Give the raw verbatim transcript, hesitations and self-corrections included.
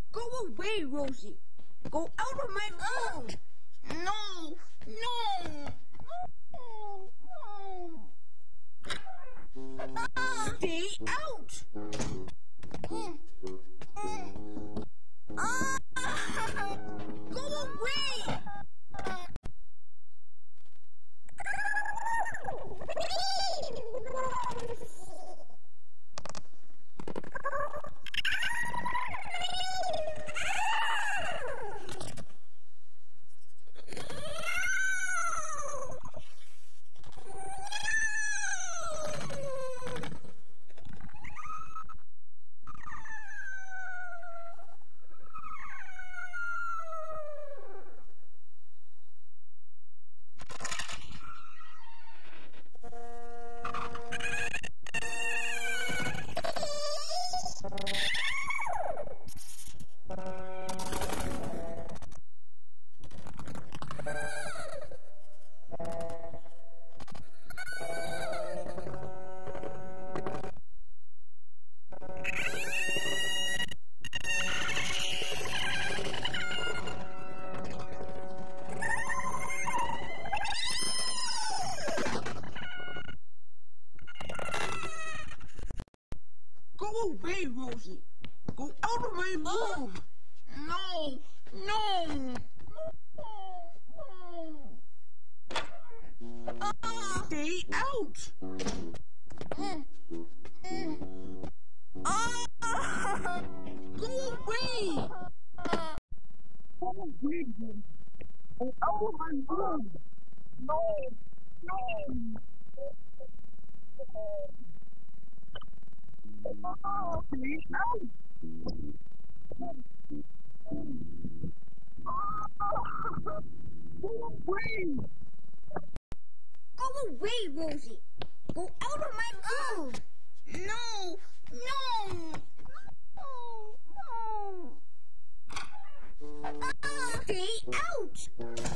Go away, Rosie. Go out of my room. No, no. Ah. Stay out. Ah. Go away. Go away, Rosie. Go out of my room. No, no. Ah. Stay out. Ah. Go away. Go away, Rosie. Go out of my room. No, no. Stay out. Go away. Go away, Rosie. Go out of my room. No, no. No, no. Ah. Stay out.